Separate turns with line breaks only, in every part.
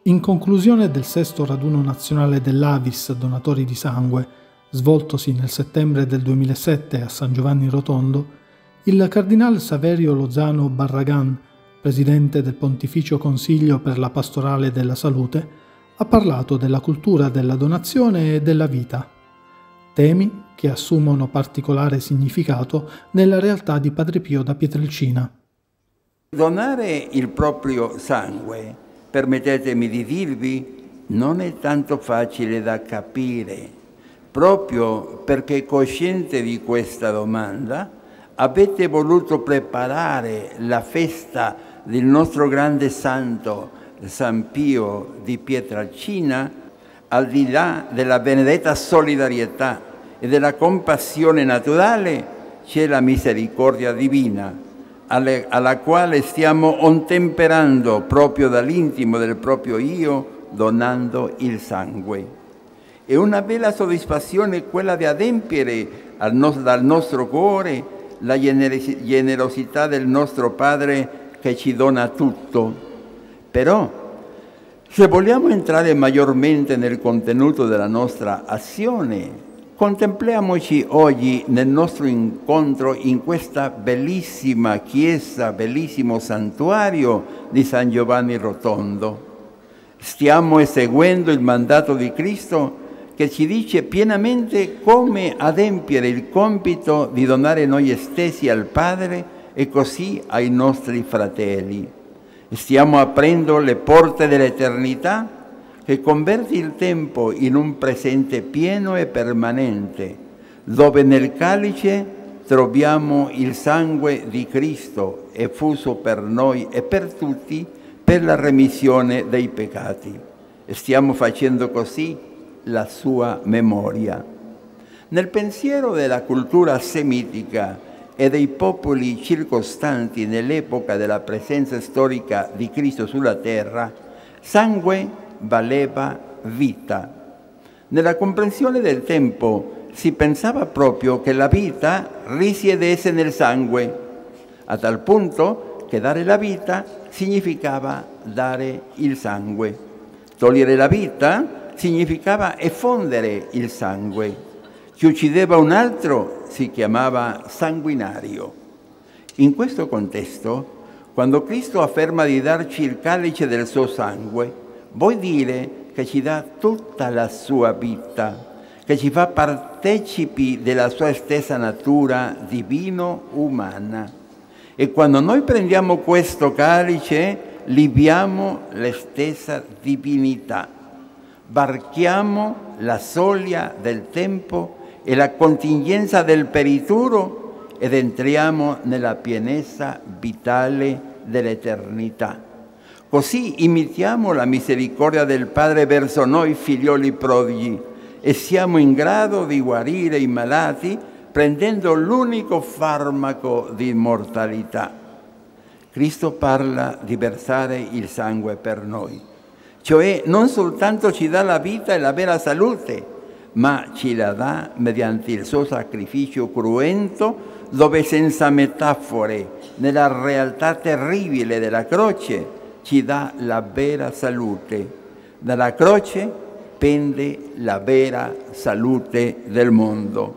In conclusione del sesto raduno nazionale dell'Avis Donatori di Sangue, svoltosi nel settembre del 2007 a San Giovanni Rotondo, il cardinal Saverio Lozano Barragan, presidente del Pontificio Consiglio per la Pastorale della Salute, ha parlato della cultura della donazione e della vita, temi che assumono particolare significato nella realtà di Padre Pio da Pietrelcina.
Donare il proprio sangue, permettetemi di dirvi, non è tanto facile da capire. Proprio perché cosciente di questa domanda, avete voluto preparare la festa del nostro grande santo San Pio di Pietrelcina, al di là della benedetta solidarietà e della compassione naturale, c'è la misericordia divina, alla quale stiamo ottemperando proprio dall'intimo del proprio io, donando il sangue. È una bella soddisfazione quella di adempiere dal nostro cuore la generosità del nostro Padre che ci dona tutto. Però, se vogliamo entrare maggiormente nel contenuto della nostra azione, contempliamoci oggi nel nostro incontro in questa bellissima chiesa, bellissimo santuario di San Giovanni Rotondo. Stiamo eseguendo il mandato di Cristo che ci dice pienamente come adempiere il compito di donare noi stessi al Padre e così ai nostri fratelli. Stiamo aprendo le porte dell'eternità che converte il tempo in un presente pieno e permanente, dove nel calice troviamo il sangue di Cristo effuso per noi e per tutti per la remissione dei peccati. Stiamo facendo così la sua memoria. Nel pensiero della cultura semitica e dei popoli circostanti nell'epoca della presenza storica di Cristo sulla terra, sangue valeva vita. Nella comprensione del tempo si pensava proprio che la vita risiedesse nel sangue, a tal punto che dare la vita significava dare il sangue. Togliere la vita significava effondere il sangue. Chi uccideva un altro si chiamava sanguinario. In questo contesto, quando Cristo afferma di darci il calice del suo sangue, vuol dire che ci dà tutta la sua vita, che ci fa partecipi della sua stessa natura divino-umana. E quando noi prendiamo questo calice, libiamo la stessa divinità. Varchiamo la soglia del tempo e la contingenza del perituro ed entriamo nella pienezza vitale dell'eternità. Così imitiamo la misericordia del Padre verso noi figlioli prodighi e siamo in grado di guarire i malati prendendo l'unico farmaco di immortalità. Cristo parla di versare il sangue per noi. Cioè non soltanto ci dà la vita e la vera salute, ma ci la dà mediante il suo sacrificio cruento, dove senza metafore, nella realtà terribile della croce, ci dà la vera salute. Dalla croce pende la vera salute del mondo.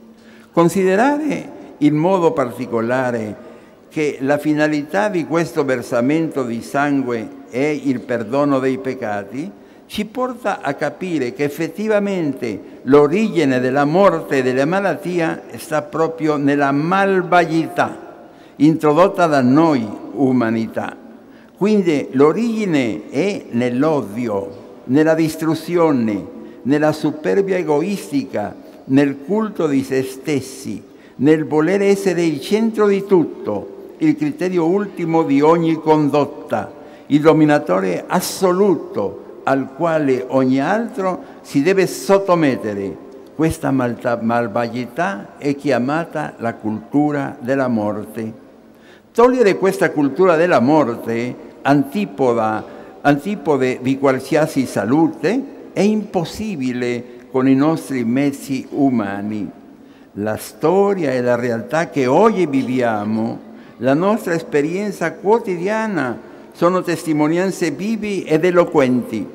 Considerare in modo particolare che la finalità di questo versamento di sangue è il perdono dei peccati, ci porta a capire che effettivamente l'origine della morte e della malattia sta proprio nella malvagità introdotta da noi, umanità. Quindi l'origine è nell'odio, nella distruzione, nella superbia egoistica, nel culto di se stessi, nel voler essere il centro di tutto, il criterio ultimo di ogni condotta, il dominatore assoluto al quale ogni altro si deve sottomettere. Questa malvagità è chiamata la cultura della morte. Togliere questa cultura della morte, antipode di qualsiasi salute, è impossibile con i nostri mezzi umani. La storia e la realtà che oggi viviamo, la nostra esperienza quotidiana, sono testimonianze vive ed eloquenti.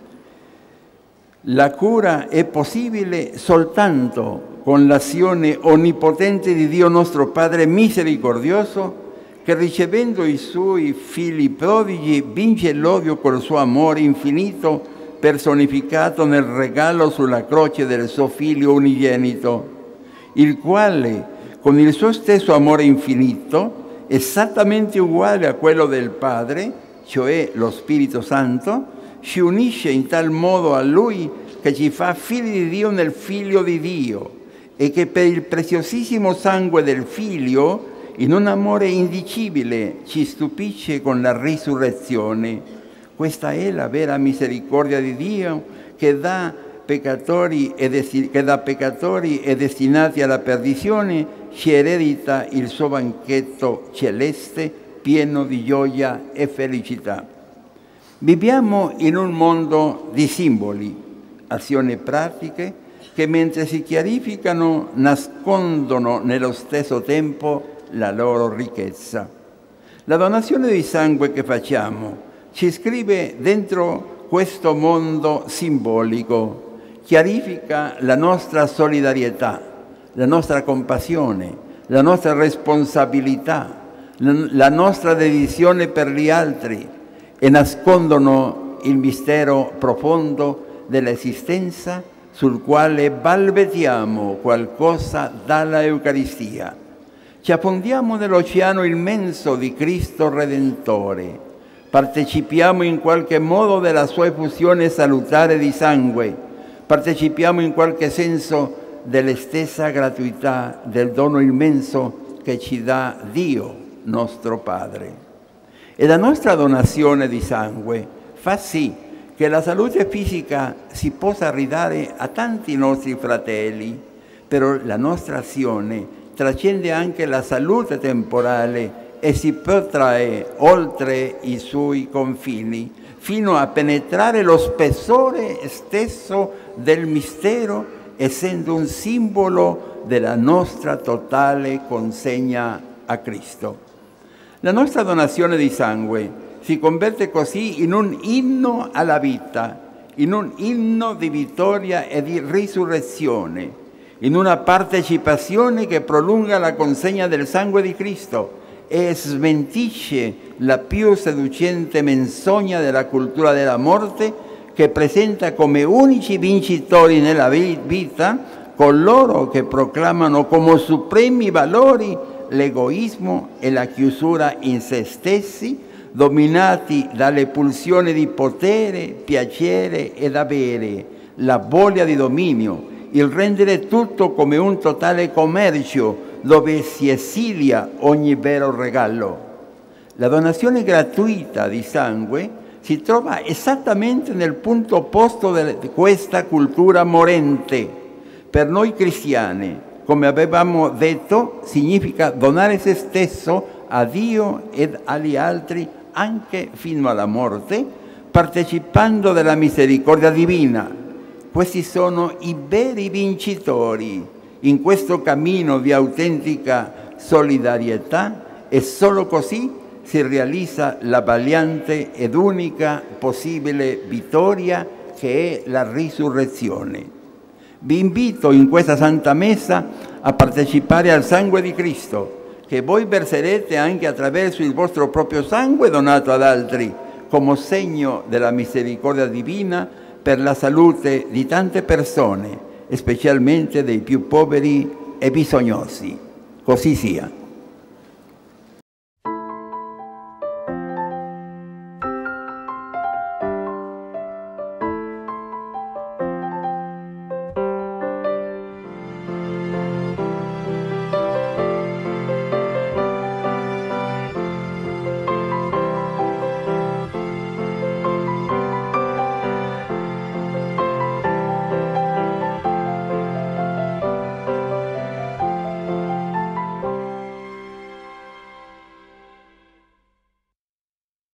La cura è possibile soltanto con l'azione onnipotente di Dio nostro Padre misericordioso, che ricevendo i suoi figli prodigi vince l'odio col suo amore infinito, personificato nel regalo sulla croce del suo Figlio unigenito, il quale, con il suo stesso amore infinito, esattamente uguale a quello del Padre, cioè lo Spirito Santo, ci unisce in tal modo a Lui che ci fa figli di Dio nel Figlio di Dio, e che per il preziosissimo sangue del Figlio, in un amore indicibile, ci stupisce con la risurrezione. Questa è la vera misericordia di Dio che da peccatori e destinati alla perdizione ci eredita il suo banchetto celeste pieno di gioia e felicità. Viviamo in un mondo di simboli, azioni pratiche, che mentre si chiarificano nascondono nello stesso tempo la loro ricchezza. La donazione di sangue che facciamo ci iscrive dentro questo mondo simbolico, chiarifica la nostra solidarietà, la nostra compassione, la nostra responsabilità, la nostra dedizione per gli altri, e nascondono il mistero profondo dell'esistenza sul quale balbettiamo qualcosa dalla Eucaristia. Ci affondiamo nell'oceano immenso di Cristo Redentore, partecipiamo in qualche modo della sua effusione salutare di sangue, partecipiamo in qualche senso della stessa gratuità del dono immenso che ci dà Dio nostro Padre. E la nostra donazione di sangue fa sì che la salute fisica si possa ridare a tanti nostri fratelli, però la nostra azione trascende anche la salute temporale e si protrae oltre i suoi confini, fino a penetrare lo spessore stesso del mistero, essendo un simbolo della nostra totale consegna a Cristo. La nostra donazione di sangue si converte così in un inno alla vita, in un inno di vittoria e di risurrezione, in una partecipazione che prolunga la consegna del sangue di Cristo e smentisce la più seducente menzogna della cultura della morte, che presenta come unici vincitori nella vita coloro che proclamano come supremi valori l'egoismo e la chiusura in se stessi, dominati dalle pulsioni di potere, piacere ed avere, la voglia di dominio, il rendere tutto come un totale commercio dove si esilia ogni vero regalo. La donazione gratuita di sangue si trova esattamente nel punto opposto di questa cultura morente. Per noi cristiani, come avevamo detto, significa donare se stesso a Dio ed agli altri anche fino alla morte, partecipando della misericordia divina. Questi sono i veri vincitori in questo cammino di autentica solidarietà, e solo così si realizza la valiante ed unica possibile vittoria che è la risurrezione. Vi invito in questa Santa Messa a partecipare al sangue di Cristo, che voi verserete anche attraverso il vostro proprio sangue donato ad altri, come segno della misericordia divina per la salute di tante persone, specialmente dei più poveri e bisognosi. Così sia.